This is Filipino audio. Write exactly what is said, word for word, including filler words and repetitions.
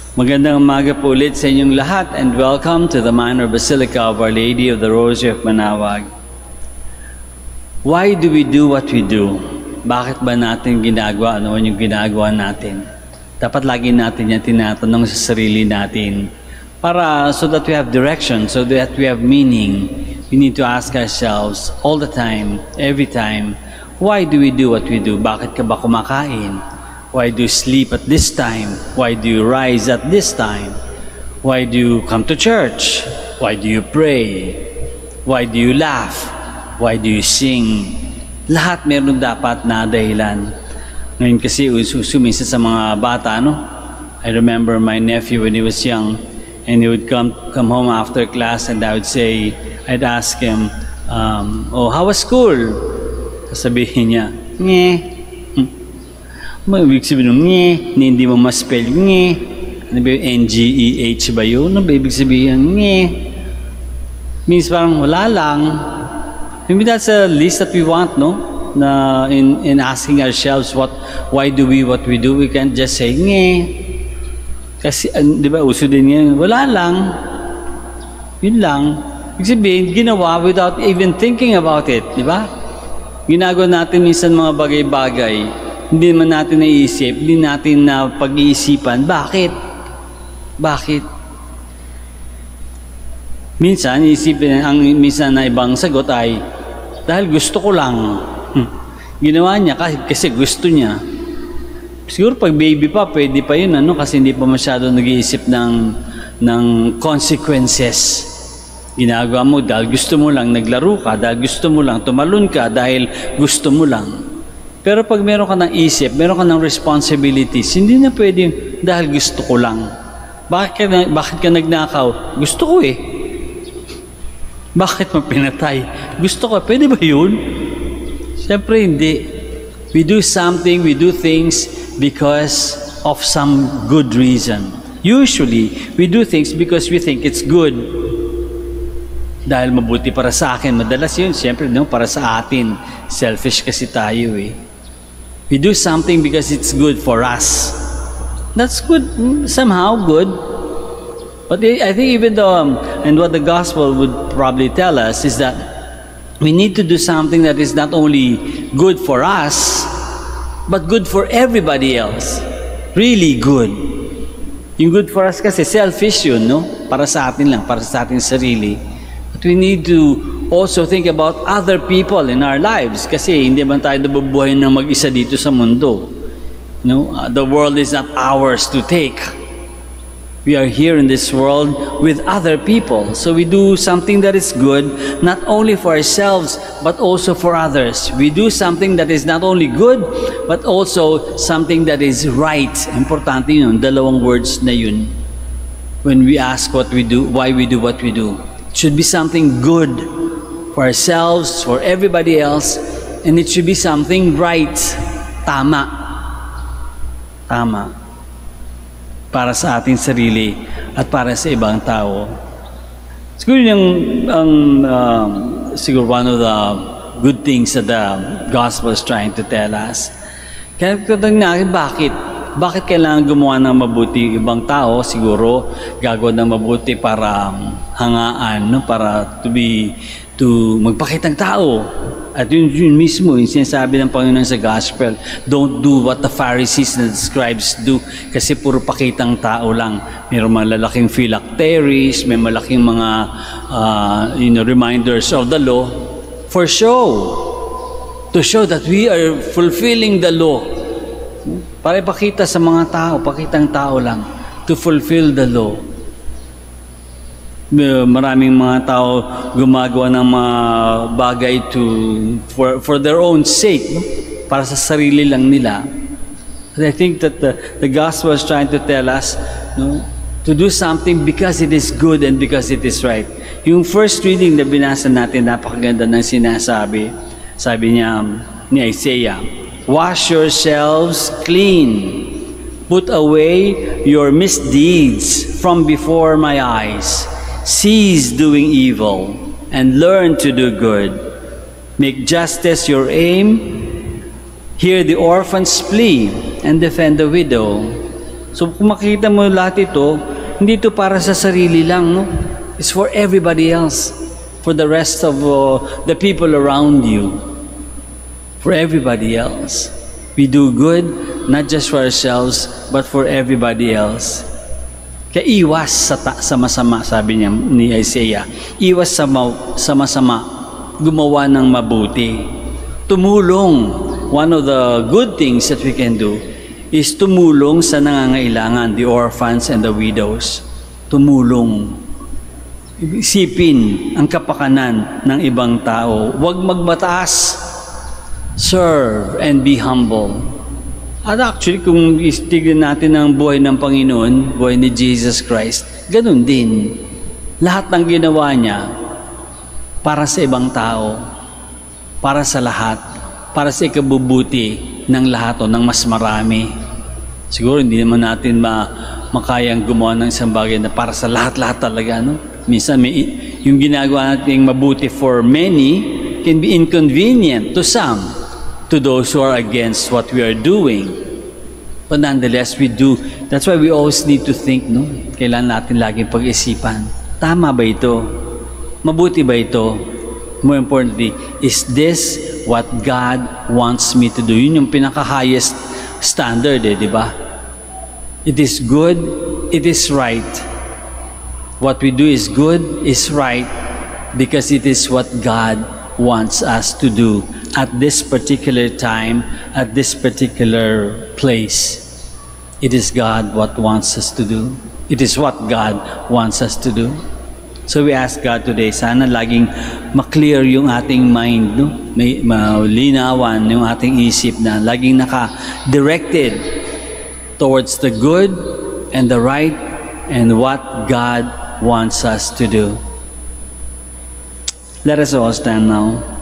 Magandang umaga po ulit sa inyong lahat and welcome to the Minor Basilica of Our Lady of the Rosary of Manaoag. Why do we do what we do? Bakit ba natin ginagawa? Ano yung ginagawa natin? Dapat lagi natin yan tinatanong sa sarili natin para so that we have direction, so that we have meaning. We need to ask ourselves all the time, every time, why do we do what we do? Bakit ka ba kumakain? Why do you sleep at this time? Why do you rise at this time? Why do you come to church? Why do you pray? Why do you laugh? Why do you sing? Lahat meron dapat na dahilan. Ngayon kasi usumisa sa mga bata, no? I remember my nephew when he was young, and he would come come home after class, and I would say, I'd ask him, um, oh, how was school? Sabihin niya, nye. Ibig sabihin ng nye, hindi mo ma-spell nye. Ano ba yung N G E H ba yun? Ano ba ibig sabihin nye? Means parang wala lang. Maybe that's a list that we want, no? Na in, in asking ourselves, what, why do we what we do? We can't just say nye. Kasi, uh, di ba, uso din yan. Wala lang. Yun lang. Ibig sabihin, ginawa without even thinking about it. Di ba? Ginagawa natin minsan mga bagay-bagay. Hindi man natin naisip, hindi natin na pag-iisipan. Bakit? Bakit? Minsan, isipin, ang minsan na ibang sagot ay, dahil gusto ko lang. Hmm. Ginawa niya kasi, kasi gusto niya. Siguro pag baby pa, pwede pa yun, ano, kasi hindi pa masyado nag-iisip ng, ng consequences. Ginagawa mo dahil gusto mo lang, naglaro ka, dahil gusto mo lang, tumalon ka, dahil gusto mo lang. Pero pag meron ka ng isip, meron ka ng responsibilities, hindi na pwede dahil gusto ko lang. Bakit ka, bakit ka nagnakaw? Gusto ko eh. Bakit mo pinatay? Gusto ko. Pwede ba yun? Siyempre hindi. We do something, we do things because of some good reason. Usually, we do things because we think it's good. Dahil mabuti para sa akin. Madalas yun, siyempre, no, para sa atin. Selfish kasi tayo eh. We do something because it's good for us. That's good, somehow good. But I think even though, um, and what the gospel would probably tell us is that we need to do something that is not only good for us, but good for everybody else. Really good. Yung good for us kasi selfish yun, no? Para sa atin lang, para sa ating sarili. But we need to also think about other people in our lives kasi hindi man tayo nabubuhay ng mag-isa dito sa mundo. No? Uh, the world is not ours to take. We are here in this world with other people. So we do something that is good, not only for ourselves, but also for others. We do something that is not only good, but also something that is right. Importante yun, dalawang words na yun. When we ask what we do, why we do what we do. It should be something good for ourselves, for everybody else, and it should be something right. Tama. Tama. Para sa ating sarili at para sa ibang tao. Siguro yung, ang, uh, siguro one of the good things that the gospel is trying to tell us. Kaya tatang natin, bakit? Bakit kailangan gumawa ng mabuti ibang tao? Siguro gagawa ng mabuti para um, hangaan, no? Para to be to magpakitang tao. At yun, yun mismo, yung sinasabi ng Panginoon sa Gospel, don't do what the Pharisees and the scribes do, kasi puro pakitang tao lang. Mayroong mga lalaking phylacteries, may malaking mga uh, you know, reminders of the law for show. To show that we are fulfilling the law. Para ipakita sa mga tao, pakitang tao lang. To fulfill the law. Maraming mga tao gumagawa ng mga bagay to for for their own sake, no? Para sa sarili lang nila. And I think that the, the gospel is trying to tell us, no, to do something because it is good and because it is right. Yung first reading na binasa natin, napakaganda ng sinasabi. Sabi niya ni Isaiah, wash yourselves clean. Put away your misdeeds from before my eyes. Cease doing evil and learn to do good. Make justice your aim. Hear the orphan's plea and defend the widow. So kung makita mo lahat ito, hindi ito para sa sarili lang, no? It's for everybody else, for the rest of uh, the people around you, for everybody else. We do good, not just for ourselves, but for everybody else. Kaya iwas sa, ta- sa masama, sabi niya ni Isaiah. Iwas sa, ma- sa masama, gumawa ng mabuti. Tumulong. One of the good things that we can do is tumulong sa nangangailangan, the orphans and the widows. Tumulong. Isipin ang kapakanan ng ibang tao. Huwag magmataas. Serve and be humble. At actually, kung istignan natin ang buhay ng Panginoon, buhay ni Jesus Christ, ganun din. Lahat ng ginawa niya para sa ibang tao, para sa lahat, para sa ikabubuti ng lahat o ng mas marami. Siguro hindi naman natin ma makayang gumawa ng isang bagay na para sa lahat-lahat talaga, no? Minsan may, yung ginagawa natin mabuti for many can be inconvenient to some, to those who are against what we are doing. But nonetheless, we do. That's why we always need to think, no? Kailangan natin laging pag-isipan. Tama ba ito? Mabuti ba ito? More importantly, is this what God wants me to do? Yun yung pinaka-highest standard, eh, di ba? It is good, it is right. What we do is good, is right, because it is what God wants us to do at this particular time, at this particular place. It is God what wants us to do. It is what God wants us to do. So we ask God today, sana laging maklear yung ating mind, no? May malinawan yung ating isip na laging naka-directed towards the good and the right and what God wants us to do. Let us all stand now.